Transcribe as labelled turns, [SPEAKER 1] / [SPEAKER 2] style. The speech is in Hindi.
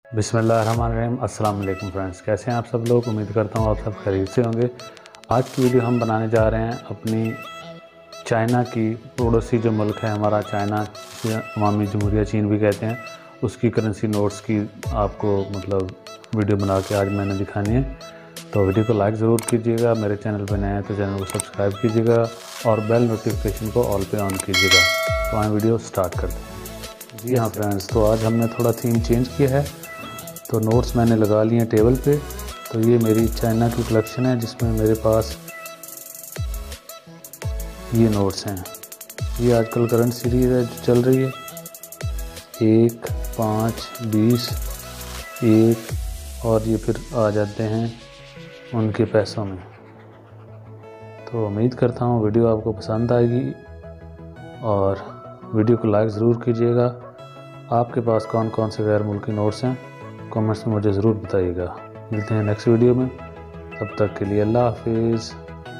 [SPEAKER 1] बिस्मिल्लाहिर्रहमानिर्रहीम। अस्सलाम वालेकुम फ्रेंड्स, कैसे हैं आप सब लोग। उम्मीद करता हूँ आप सब खैरियत से होंगे। आज की वीडियो हम बनाने जा रहे हैं अपनी चाइना की पड़ोसी जो मुल्क है हमारा, चाइना अवामी जमहूरिया चीन भी कहते हैं, उसकी करेंसी नोट्स की आपको वीडियो बना के आज मैंने दिखानी है। तो वीडियो को लाइक ज़रूर कीजिएगा, मेरे चैनल पर नए हैं तो चैनल को सब्सक्राइब कीजिएगा और बेल नोटिफिकेशन को ऑल पे ऑन कीजिएगा। तो आए वीडियो स्टार्ट करते हैं। जी हाँ फ्रेंड्स, तो आज हमने थोड़ा थीम चेंज किया है। तो नोट्स मैंने लगा लिए हैं टेबल पे। तो ये मेरी चाइना की कलेक्शन है जिसमें मेरे पास ये नोट्स हैं। ये आजकल करंट सीरीज़ है जो चल रही है, 1, 5, 20, 1 और ये फिर आ जाते हैं उनके पैसों में। तो उम्मीद करता हूँ वीडियो आपको पसंद आएगी और वीडियो को लाइक ज़रूर कीजिएगा। आपके पास कौन कौन से गैर मुल्की नोट्स हैं कमेंट्स में मुझे ज़रूर बताइएगा। मिलते हैं नेक्स्ट वीडियो में, तब तक के लिए अल्लाह हाफिज़।